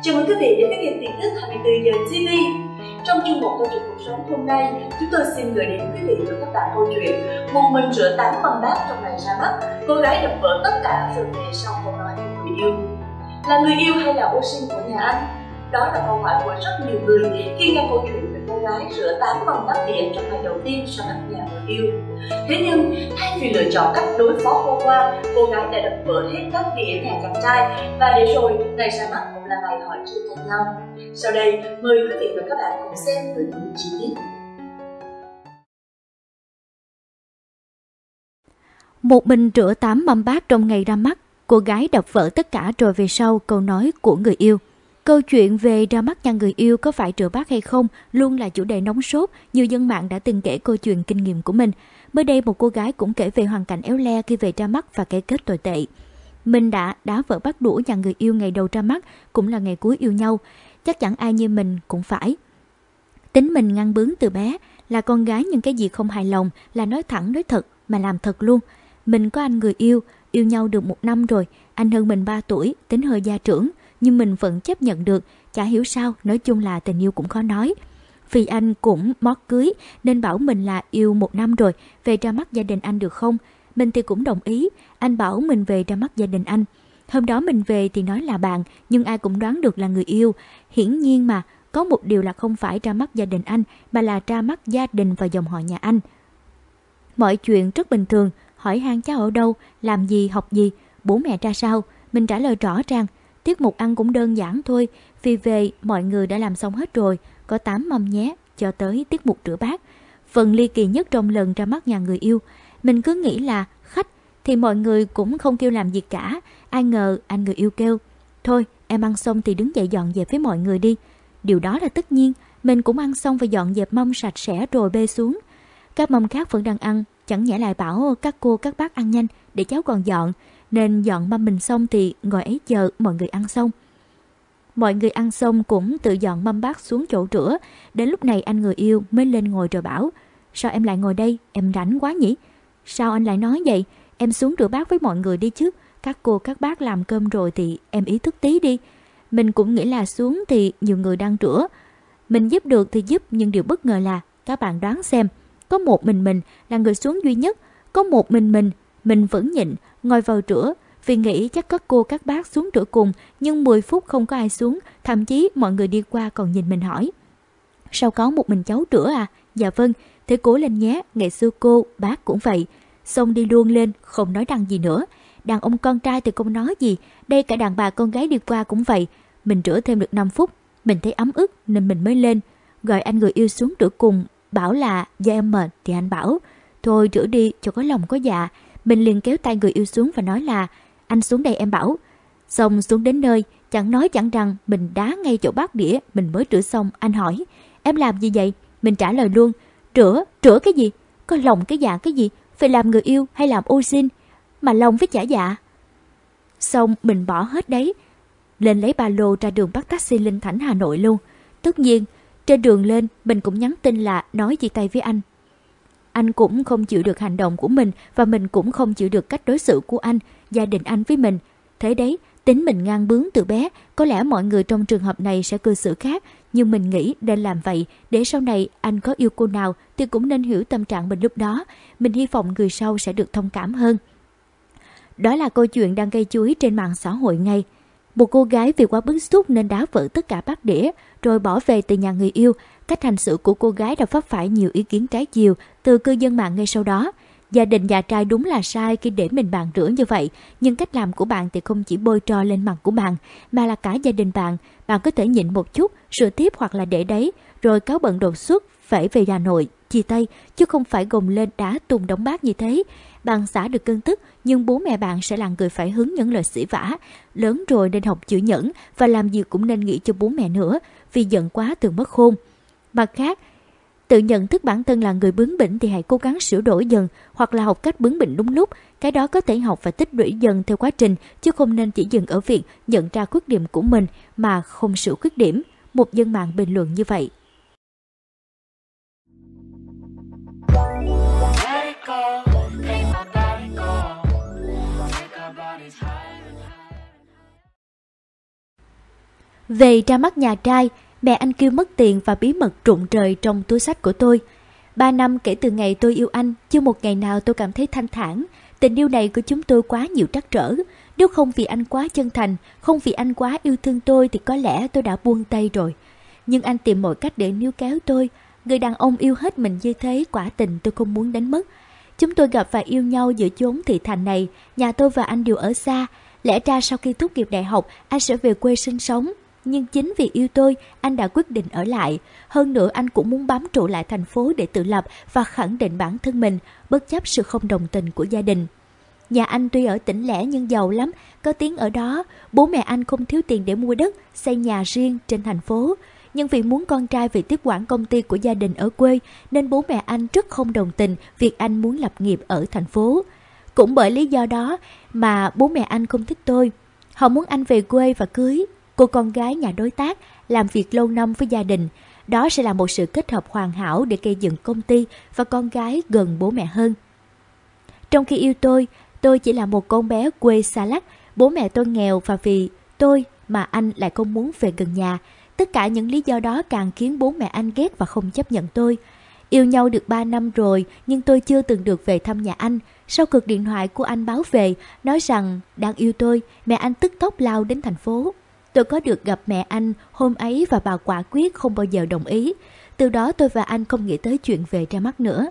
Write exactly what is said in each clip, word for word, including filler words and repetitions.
Chào mừng quý vị đến với kênh tin tức hai mươi tư giờ ti vi. Trong chuyên mục Câu chuyện cuộc sống hôm nay, chúng tôi xin gửi đến quý vị và các bạn câu chuyện một mình rửa tám mâm bát trong ngày ra mắt, cô gái đập vỡ tất cả rồi về sau câu nói của người yêu. Là người yêu hay là ô sin của nhà anh? Đó là câu hỏi của rất nhiều người khi nghe câu chuyện về cô gái rửa tám mâm bát đĩa trong ngày đầu tiên sau gặp nhà người yêu. Thế nhưng thay vì lựa chọn cách đối phó khô qua, cô gái đã đập vỡ hết các đĩa nhà chàng trai, và để rồi ngày ra mắt cũng là ngày họ chia tay nhau. Sau đây mời quý vị và các bạn cùng xem với những chi tiết. Một mình rửa tám mâm bát trong ngày ra mắt, cô gái đập vỡ tất cả rồi về sau câu nói của người yêu. Câu chuyện về ra mắt nhà người yêu có phải rửa bát hay không luôn là chủ đề nóng sốt. Nhiều dân mạng đã từng kể câu chuyện kinh nghiệm của mình. Mới đây một cô gái cũng kể về hoàn cảnh éo le khi về ra mắt và cái kết tồi tệ. Mình đã đá vỡ bát đũa nhà người yêu ngày đầu ra mắt, cũng là ngày cuối yêu nhau. Chắc chắn ai như mình cũng phải. Tính mình ngăn bướng từ bé, là con gái nhưng cái gì không hài lòng là nói thẳng nói thật mà làm thật luôn. Mình có anh người yêu, yêu nhau được một năm rồi, anh hơn mình ba tuổi, tính hơi gia trưởng, nhưng mình vẫn chấp nhận được, chả hiểu sao, nói chung là tình yêu cũng khó nói. Vì anh cũng mót cưới nên bảo mình là yêu một năm rồi, về ra mắt gia đình anh được không? Mình thì cũng đồng ý, anh bảo mình về ra mắt gia đình anh. Hôm đó mình về thì nói là bạn, nhưng ai cũng đoán được là người yêu. Hiển nhiên mà, có một điều là không phải ra mắt gia đình anh, mà là ra mắt gia đình và dòng họ nhà anh. Mọi chuyện rất bình thường, hỏi han cháu ở đâu, làm gì, học gì, bố mẹ ra sao. Mình trả lời rõ ràng, tiết mục ăn cũng đơn giản thôi, vì về mọi người đã làm xong hết rồi, có tám mâm nhé, cho tới tiết mục rửa bát. Phần ly kỳ nhất trong lần ra mắt nhà người yêu, mình cứ nghĩ là khách thì mọi người cũng không kêu làm gì cả, ai ngờ anh người yêu kêu, thôi em ăn xong thì đứng dậy dọn dẹp với mọi người đi. Điều đó là tất nhiên, mình cũng ăn xong và dọn dẹp mâm sạch sẽ rồi bê xuống. Các mâm khác vẫn đang ăn, chẳng nhẽ lại bảo các cô các bác ăn nhanh để cháu còn dọn, nên dọn mâm mình xong thì ngồi ấy chờ mọi người ăn xong. Mọi người ăn xong cũng tự dọn mâm bát xuống chỗ rửa. Đến lúc này anh người yêu mới lên ngồi rồi bảo, sao em lại ngồi đây, em rảnh quá nhỉ? Sao anh lại nói vậy? Em xuống rửa bát với mọi người đi chứ, các cô các bác làm cơm rồi thì em ý thức tí đi. Mình cũng nghĩ là xuống thì nhiều người đang rửa, mình giúp được thì giúp, nhưng điều bất ngờ là các bạn đoán xem, có một mình mình là người xuống duy nhất, có một mình mình, mình vẫn nhịn, ngồi vào rửa, vì nghĩ chắc các cô các bác xuống rửa cùng, nhưng mười phút không có ai xuống, thậm chí mọi người đi qua còn nhìn mình hỏi, sao có một mình cháu rửa à? Dạ vâng, thế cố lên nhé, ngày xưa cô, bác cũng vậy. Xong đi luôn lên, không nói đằng gì nữa. Đàn ông con trai thì không nói gì, đây cả đàn bà con gái đi qua cũng vậy. Mình rửa thêm được năm phút, mình thấy ấm ức nên mình mới lên, gọi anh người yêu xuống rửa cùng, bảo là do em mệt thì anh bảo, thôi rửa đi cho có lòng có dạ. Mình liền kéo tay người yêu xuống và nói là, anh xuống đây em bảo. Xong xuống đến nơi, chẳng nói chẳng rằng, mình đá ngay chỗ bát đĩa, mình mới rửa xong. Anh hỏi, em làm gì vậy? Mình trả lời luôn, rửa, rửa cái gì? Có lòng cái dạ cái gì? Phải làm người yêu hay làm ô sin? Mà lòng với chả dạ. Xong mình bỏ hết đấy, lên lấy ba lô ra đường bắt taxi lên Thảnh Hà Nội luôn. Tất nhiên, trên đường lên mình cũng nhắn tin là nói chia tay với anh. Anh cũng không chịu được hành động của mình, và mình cũng không chịu được cách đối xử của anh, gia đình anh với mình. Thế đấy, tính mình ngang bướng từ bé, có lẽ mọi người trong trường hợp này sẽ cư xử khác, nhưng mình nghĩ nên làm vậy để sau này anh có yêu cô nào thì cũng nên hiểu tâm trạng mình lúc đó. Mình hy vọng người sau sẽ được thông cảm hơn. Đó là câu chuyện đang gây chú ý trên mạng xã hội ngay. Một cô gái vì quá bức xúc nên đá vỡ tất cả bát đĩa rồi bỏ về từ nhà người yêu. Cách hành xử của cô gái đã vấp phải nhiều ý kiến trái chiều từ cư dân mạng ngay sau đó. Gia đình nhà trai đúng là sai khi để mình bạn rửa như vậy, nhưng cách làm của bạn thì không chỉ bôi tro lên mặt của bạn, mà là cả gia đình bạn. Bạn có thể nhịn một chút, sửa tiếp hoặc là để đấy, rồi cáo bận đột xuất, phải về Hà Nội, chia tay, chứ không phải gồng lên đá tung đống bát như thế. Bạn xả được cơn tức, nhưng bố mẹ bạn sẽ là người phải hứng những lời sỉ vả. Lớn rồi nên học chịu nhẫn, và làm gì cũng nên nghĩ cho bố mẹ nữa, vì giận quá thường mất khôn. Mặt khác, tự nhận thức bản thân là người bướng bỉnh thì hãy cố gắng sửa đổi dần, hoặc là học cách bướng bỉnh đúng lúc. Cái đó có thể học và tích lũy dần theo quá trình, chứ không nên chỉ dừng ở việc nhận ra khuyết điểm của mình mà không sửa khuyết điểm. Một dân mạng bình luận như vậy. Về ra mắt nhà trai, mẹ anh kêu mất tiền và bí mật rụng rời trong túi xách của tôi. Ba năm kể từ ngày tôi yêu anh, chưa một ngày nào tôi cảm thấy thanh thản. Tình yêu này của chúng tôi quá nhiều trắc trở. Nếu không vì anh quá chân thành, không vì anh quá yêu thương tôi thì có lẽ tôi đã buông tay rồi. Nhưng anh tìm mọi cách để níu kéo tôi. Người đàn ông yêu hết mình như thế, quả tình tôi không muốn đánh mất. Chúng tôi gặp và yêu nhau giữa chốn thị thành này. Nhà tôi và anh đều ở xa. Lẽ ra sau khi tốt nghiệp đại học, anh sẽ về quê sinh sống. Nhưng chính vì yêu tôi, anh đã quyết định ở lại. Hơn nữa anh cũng muốn bám trụ lại thành phố để tự lập và khẳng định bản thân mình, bất chấp sự không đồng tình của gia đình. Nhà anh tuy ở tỉnh lẻ nhưng giàu lắm, có tiếng ở đó. Bố mẹ anh không thiếu tiền để mua đất, xây nhà riêng trên thành phố. Nhưng vì muốn con trai về tiếp quản công ty của gia đình ở quê, nên bố mẹ anh rất không đồng tình việc anh muốn lập nghiệp ở thành phố. Cũng bởi lý do đó mà bố mẹ anh không thích tôi. Họ muốn anh về quê và cưới cô con gái nhà đối tác, làm việc lâu năm với gia đình. Đó sẽ là một sự kết hợp hoàn hảo để gây dựng công ty và con gái gần bố mẹ hơn. Trong khi yêu tôi, tôi chỉ là một con bé quê xa lắc. Bố mẹ tôi nghèo và vì tôi mà anh lại không muốn về gần nhà. Tất cả những lý do đó càng khiến bố mẹ anh ghét và không chấp nhận tôi. Yêu nhau được ba năm rồi nhưng tôi chưa từng được về thăm nhà anh. Sau cuộc điện thoại của anh báo về, nói rằng đang yêu tôi, mẹ anh tức tốc lao đến thành phố. Tôi có được gặp mẹ anh hôm ấy và bà quả quyết không bao giờ đồng ý. Từ đó tôi và anh không nghĩ tới chuyện về ra mắt nữa.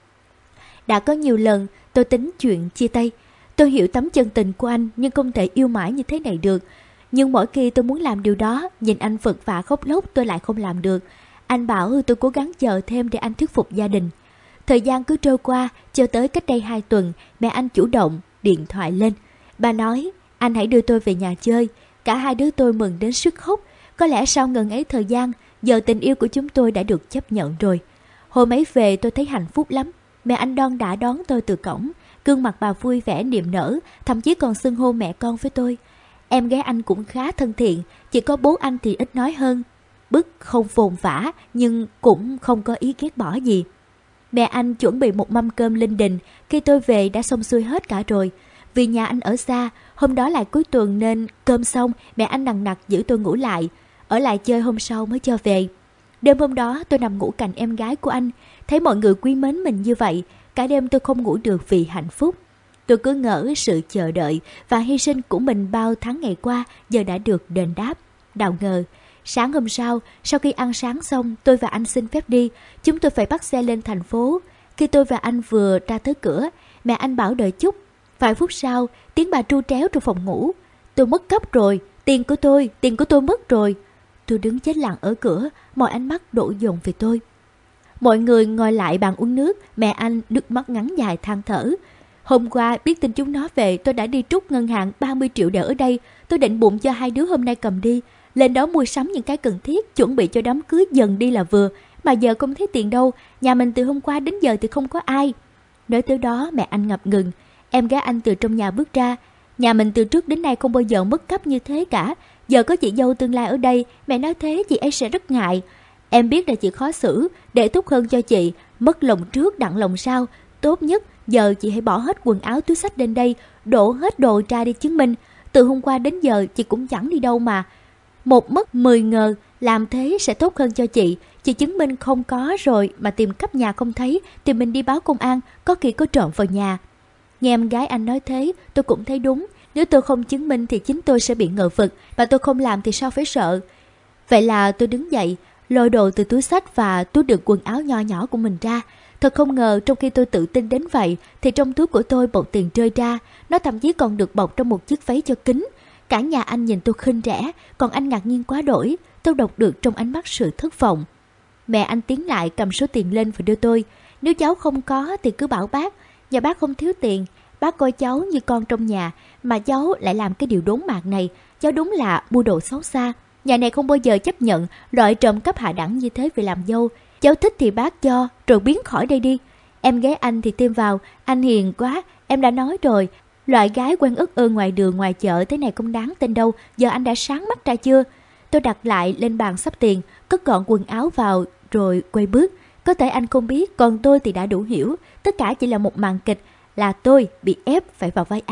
Đã có nhiều lần tôi tính chuyện chia tay. Tôi hiểu tấm chân tình của anh nhưng không thể yêu mãi như thế này được. Nhưng mỗi khi tôi muốn làm điều đó, nhìn anh vật vã khóc lóc tôi lại không làm được. Anh bảo tôi cố gắng chờ thêm để anh thuyết phục gia đình. Thời gian cứ trôi qua, cho tới cách đây hai tuần, mẹ anh chủ động điện thoại lên. Bà nói, anh hãy đưa tôi về nhà chơi. Cả hai đứa tôi mừng đến sức khóc. Có lẽ sau ngần ấy thời gian, giờ tình yêu của chúng tôi đã được chấp nhận rồi. Hôm ấy về tôi thấy hạnh phúc lắm. Mẹ anh Đoan đã đón tôi từ cổng. Gương mặt bà vui vẻ niềm nở, thậm chí còn xưng hô mẹ con với tôi. Em gái anh cũng khá thân thiện, chỉ có bố anh thì ít nói hơn. Bức không vồn vã nhưng cũng không có ý ghét bỏ gì. Mẹ anh chuẩn bị một mâm cơm linh đình. Khi tôi về đã xong xuôi hết cả rồi. Vì nhà anh ở xa, hôm đó lại cuối tuần nên cơm xong mẹ anh nằng nặc giữ tôi ngủ lại. Ở lại chơi hôm sau mới cho về. Đêm hôm đó tôi nằm ngủ cạnh em gái của anh. Thấy mọi người quý mến mình như vậy, cả đêm tôi không ngủ được vì hạnh phúc. Tôi cứ ngỡ sự chờ đợi và hy sinh của mình bao tháng ngày qua giờ đã được đền đáp. Đào ngờ, sáng hôm sau, sau khi ăn sáng xong, tôi và anh xin phép đi. Chúng tôi phải bắt xe lên thành phố. Khi tôi và anh vừa ra tới cửa, mẹ anh bảo đợi chút. Vài phút sau, tiếng bà tru tréo trong phòng ngủ. Tôi mất cắp rồi, tiền của tôi, tiền của tôi mất rồi. Tôi đứng chết lặng ở cửa, mọi ánh mắt đổ dồn về tôi. Mọi người ngồi lại bàn uống nước, mẹ anh nước mắt ngắn dài than thở. Hôm qua biết tin chúng nó về, tôi đã đi trút ngân hàng ba mươi triệu để ở đây. Tôi định bụng cho hai đứa hôm nay cầm đi. Lên đó mua sắm những cái cần thiết, chuẩn bị cho đám cưới dần đi là vừa. Mà giờ không thấy tiền đâu, nhà mình từ hôm qua đến giờ thì không có ai. Nói tới đó mẹ anh ngập ngừng. Em gái anh từ trong nhà bước ra. Nhà mình từ trước đến nay không bao giờ mất cắp như thế cả. Giờ có chị dâu tương lai ở đây, mẹ nói thế chị ấy sẽ rất ngại. Em biết là chị khó xử, để tốt hơn cho chị. Mất lòng trước đặng lòng sau. Tốt nhất giờ chị hãy bỏ hết quần áo túi xách lên đây, đổ hết đồ ra đi chứng minh. Từ hôm qua đến giờ chị cũng chẳng đi đâu mà. Một mất mười ngờ, làm thế sẽ tốt hơn cho chị. Chị chứng minh không có rồi mà tìm khắp nhà không thấy thì mình đi báo công an, có khi có trộm vào nhà. Nghe em gái anh nói thế, tôi cũng thấy đúng. Nếu tôi không chứng minh thì chính tôi sẽ bị ngờ vực, và tôi không làm thì sao phải sợ. Vậy là tôi đứng dậy, lôi đồ từ túi xách và túi đựng quần áo nho nhỏ của mình ra. Thật không ngờ trong khi tôi tự tin đến vậy thì trong túi của tôi bọc tiền rơi ra. Nó thậm chí còn được bọc trong một chiếc váy cho kính. Cả nhà anh nhìn tôi khinh rẻ, còn anh ngạc nhiên quá đổi. Tôi đọc được trong ánh mắt sự thất vọng. Mẹ anh tiến lại cầm số tiền lên và đưa tôi. Nếu cháu không có thì cứ bảo bác. Nhà bác không thiếu tiền. Bác coi cháu như con trong nhà, mà cháu lại làm cái điều đốn mạc này. Cháu đúng là mua đồ xấu xa. Nhà này không bao giờ chấp nhận loại trộm cắp hạ đẳng như thế về làm dâu. Cháu thích thì bác cho, rồi biến khỏi đây đi. Em gái anh thì thêm vào, anh hiền quá, em đã nói rồi. Loại gái quen ức ơ ngoài đường ngoài chợ thế này không đáng tên đâu. Giờ anh đã sáng mắt ra chưa? Tôi đặt lại lên bàn sắp tiền, cất gọn quần áo vào rồi quay bước. Có thể anh không biết, còn tôi thì đã đủ hiểu. Tất cả chỉ là một màn kịch, là tôi bị ép phải vào vai ác.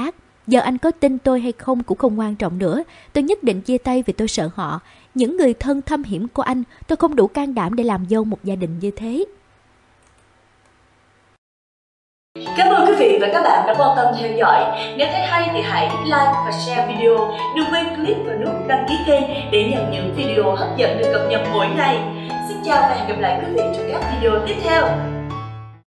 Giờ anh có tin tôi hay không cũng không quan trọng nữa. Tôi nhất định chia tay vì tôi sợ họ. Những người thân thâm hiểm của anh, tôi không đủ can đảm để làm dâu một gia đình như thế. Cảm ơn quý vị và các bạn đã quan tâm theo dõi. Nếu thấy hay thì hãy like và share video. Đừng quên click vào nút đăng ký kênh để nhận những video hấp dẫn được cập nhật mỗi ngày. Xin chào và hẹn gặp lại quý vị trong các video tiếp theo.